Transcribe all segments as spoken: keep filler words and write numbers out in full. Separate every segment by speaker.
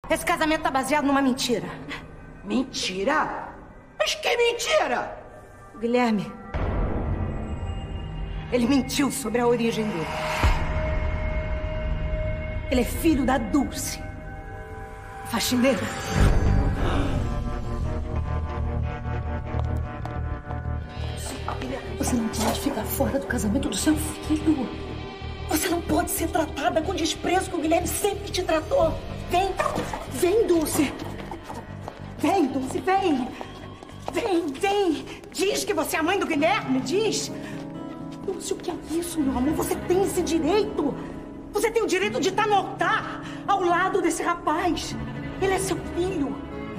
Speaker 1: Esse casamento tá baseado numa mentira.
Speaker 2: Mentira? Mas que mentira?
Speaker 1: Guilherme, ele mentiu sobre a origem dele. Ele é filho da Dulce, faxineira. Você não pode ficar fora do casamento do seu filho. Você não pode ser tratada com desprezo que o Guilherme sempre te tratou. Vem, vem, Dulce. Vem, Dulce, vem. Vem, vem. Diz que você é a mãe do Guilherme, diz. Dulce, o que é isso, meu amor? Você tem esse direito. Você tem o direito de estar no altar, ao lado desse rapaz. Ele é seu filho.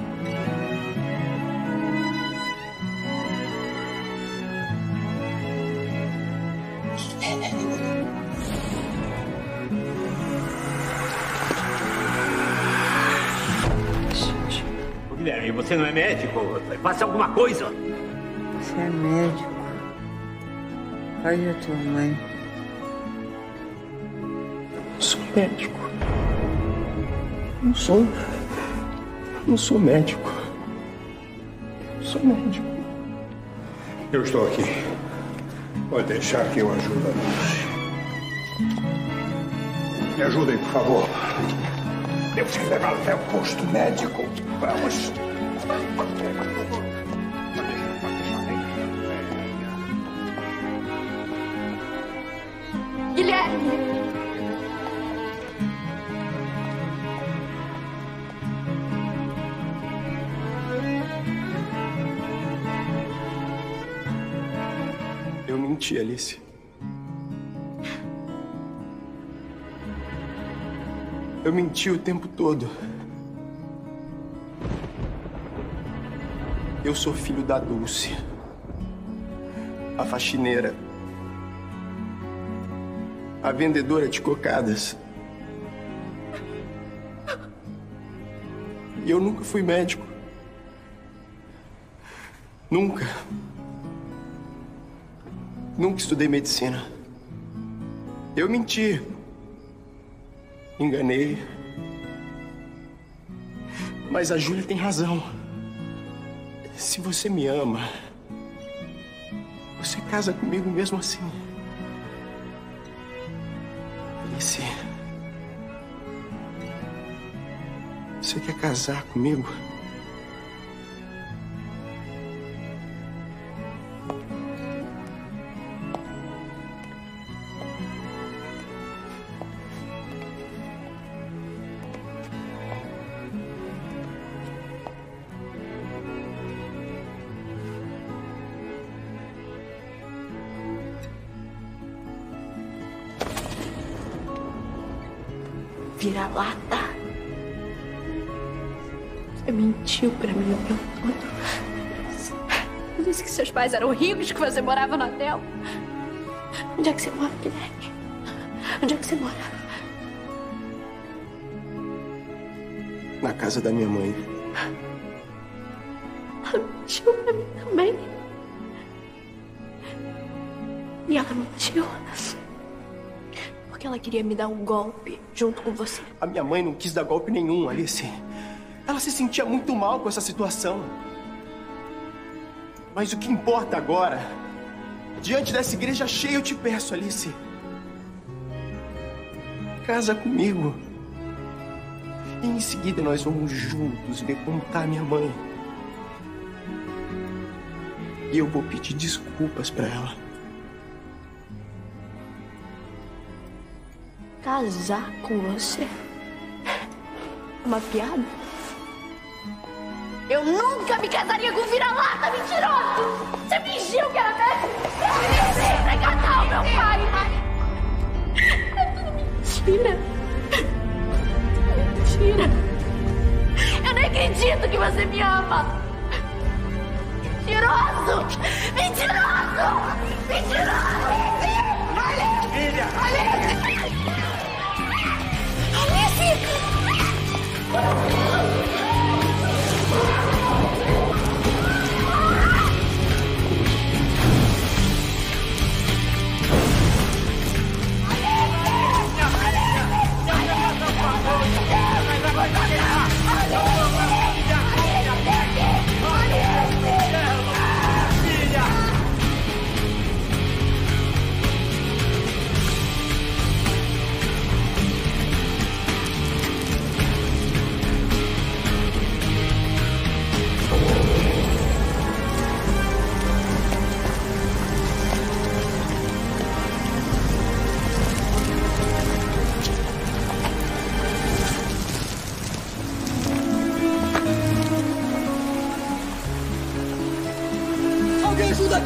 Speaker 3: Guilherme, você não é médico? Faça alguma coisa.
Speaker 4: Você é médico. Pai da tua mãe.
Speaker 5: Eu sou médico. Não sou. Não sou médico. Eu sou médico.
Speaker 6: Eu estou aqui. Pode deixar que eu ajude a Dulce. Me ajudem, por favor. Temos que levar até o posto médico. Vamos.
Speaker 1: Guilherme!
Speaker 5: Eu menti, Alice. Eu menti o tempo todo. Eu sou filho da Dulce, a faxineira, a vendedora de cocadas. E eu nunca fui médico. Nunca. Nunca estudei medicina. Eu menti. Enganei. Mas a Júlia tem razão. Se você me ama, você casa comigo mesmo assim. Alice, você quer casar comigo?
Speaker 7: Vira-lata. Você mentiu pra mim o tempo todo. Você disse que seus pais eram ricos, que você morava no hotel. Onde é que você mora, Guilherme? Onde é que você mora?
Speaker 5: Na casa da minha mãe.
Speaker 7: Ela mentiu pra mim também. E ela mentiu porque ela queria me dar um golpe junto com você.
Speaker 5: A minha mãe não quis dar golpe nenhum, Alice. Ela se sentia muito mal com essa situação. Mas o que importa agora, diante dessa igreja cheia, eu te peço, Alice. Casa comigo. E em seguida nós vamos juntos ver como tá a minha mãe. E eu vou pedir desculpas pra ela.
Speaker 7: Casar com você? Uma piada? Eu nunca me casaria com vira-lata, mentiroso! Você fingiu que era médico! Eu fingi pra enganar o meu pai! É tudo mentira! Mentira! Eu nem acredito que você me ama! Mentiroso! Mentiroso! Mentiroso!
Speaker 3: Filha!
Speaker 7: Alice!
Speaker 3: Alice!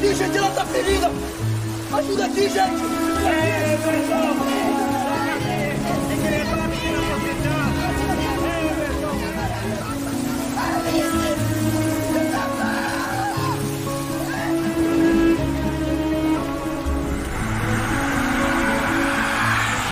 Speaker 8: aqui, gente, ela tá ferida! Ajuda aqui, gente! É, pessoal!